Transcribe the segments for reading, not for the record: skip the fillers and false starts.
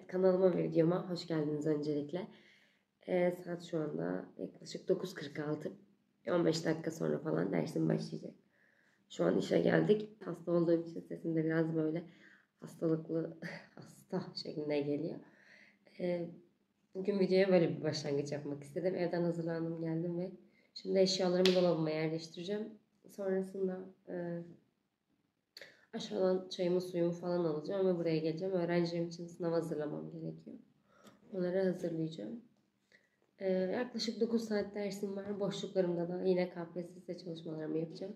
Kanalıma ve videoma hoş geldiniz öncelikle. Saat şu anda yaklaşık 9:46. 15 dakika sonra falan dersim başlayacak. Şu an işe geldik. Hasta olduğum için sesim de biraz böyle hastalıklı, hasta şeklinde geliyor. Bugün videoya böyle bir başlangıç yapmak istedim. Evden hazırlandım, geldim ve şimdi eşyalarımı dolabıma yerleştireceğim. Sonrasında aşağıdan çayımı suyumu falan alacağım ve buraya geleceğim. Öğrencilerim için sınav hazırlamam gerekiyor. Onları hazırlayacağım. Yaklaşık 9 saat dersim var. Boşluklarımda da yine KPSS çalışmalarımı yapacağım.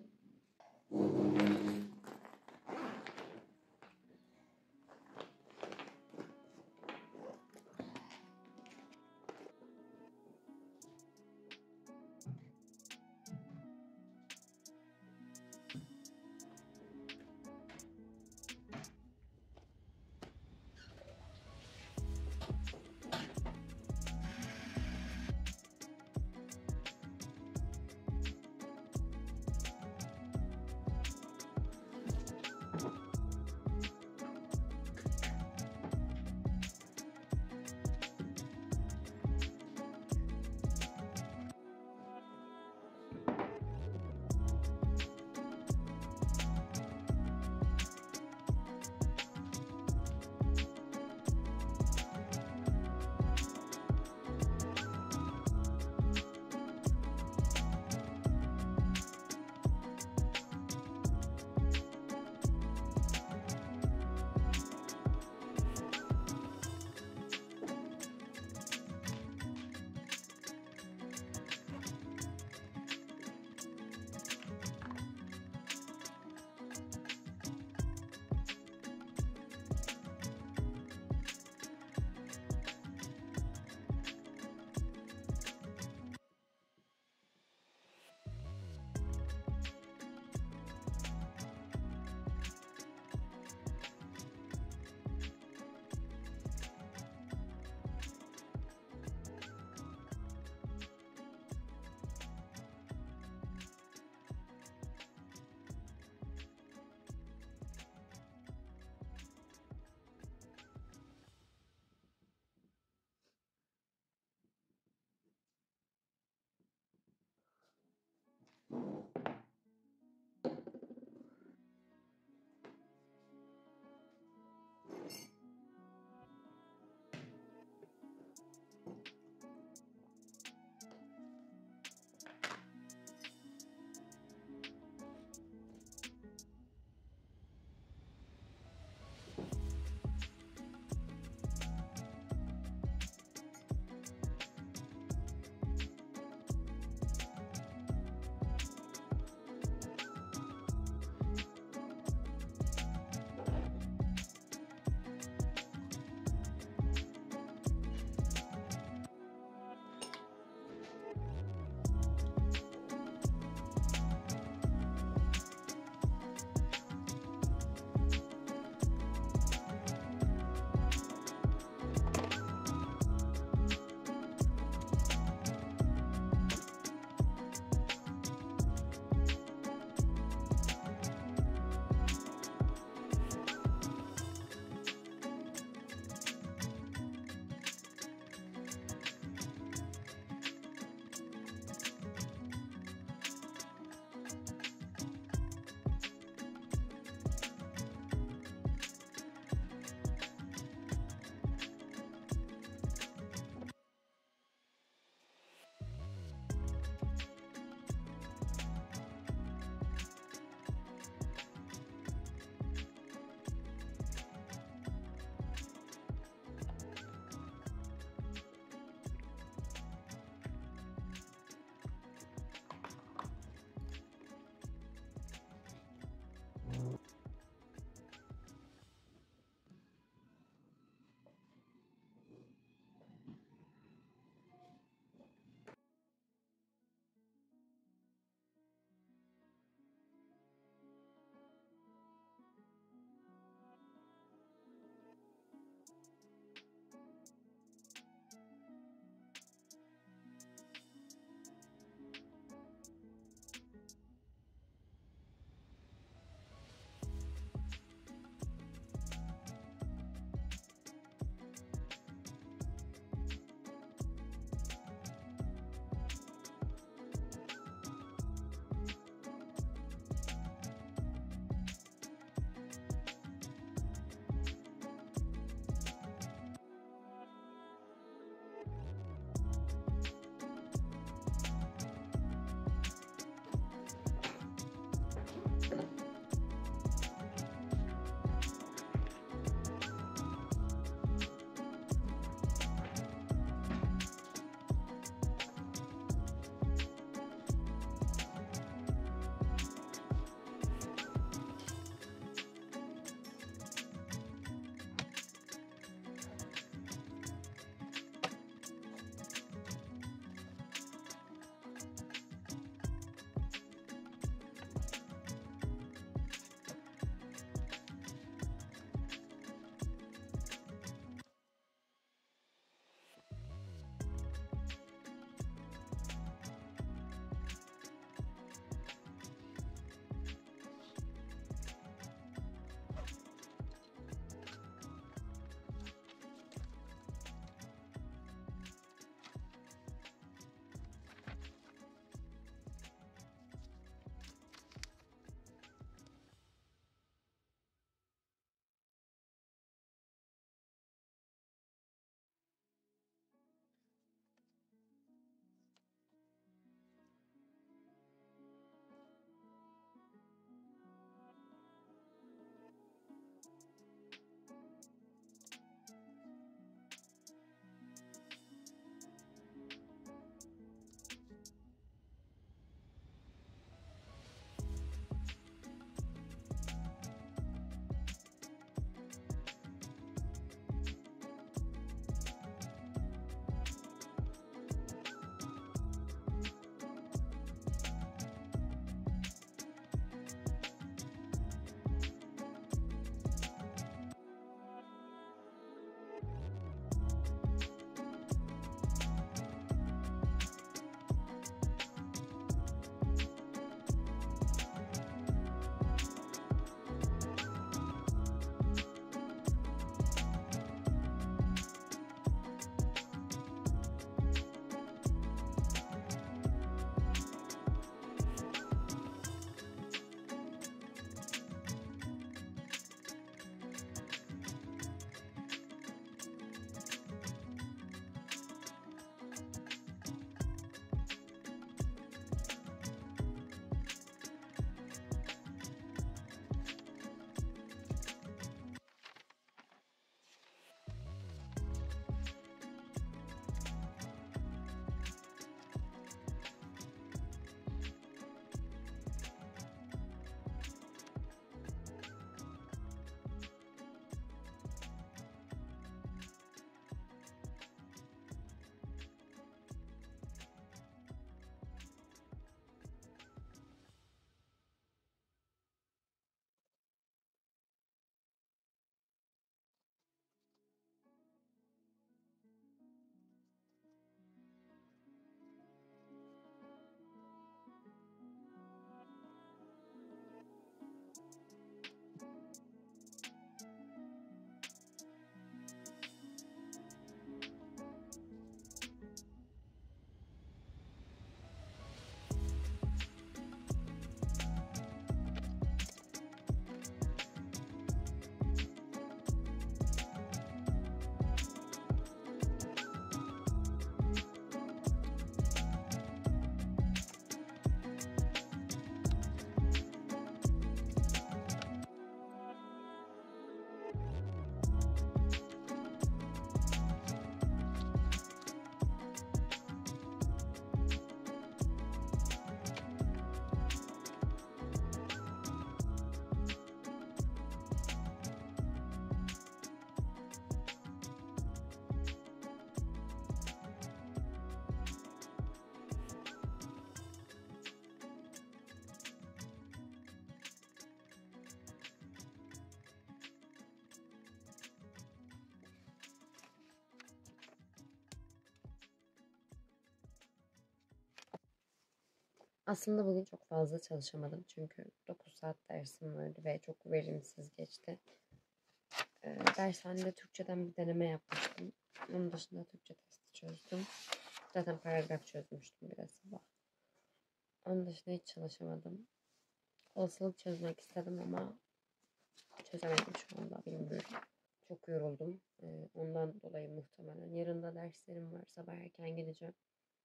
Aslında bugün çok fazla çalışamadım. Çünkü 9 saat dersim vardı ve çok verimsiz geçti. Dershanede Türkçeden bir deneme yapmıştım. Onun dışında Türkçe testi çözdüm. Zaten paragraf çözmüştüm biraz sabah. Onun dışında hiç çalışamadım. Olasılık çözmek istedim ama çözemedim şu anda, bilmiyorum. Çok yoruldum. Ondan dolayı muhtemelen. Yarın da derslerim var. Sabah erken gideceğim.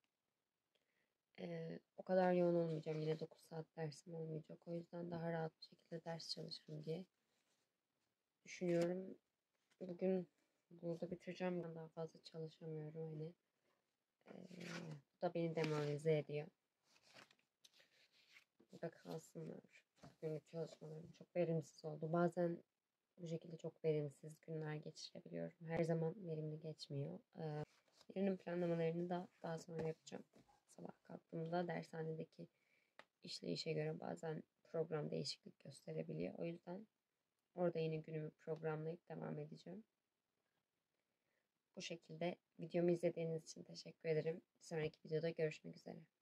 O kadar yoğun olmayacağım. Yine 9 saat dersim olmayacak. O yüzden daha rahat bir şekilde ders çalışırım diye düşünüyorum. Bugün burada bitireceğim. Ben daha fazla çalışamıyorum. Hani bu da beni demoralize ediyor. Burada kalsınlar. Günlük çalışmalarım çok verimsiz oldu. Bazen bu şekilde çok verimsiz günler geçirebiliyorum. Her zaman verimli geçmiyor. Yarının planlamalarını da daha sonra yapacağım. Sabah kalktığımda dershanedeki işleyişe göre bazen program değişiklik gösterebiliyor. O yüzden orada yine günümü programlayıp devam edeceğim. Bu şekilde videomu izlediğiniz için teşekkür ederim. Bir sonraki videoda görüşmek üzere.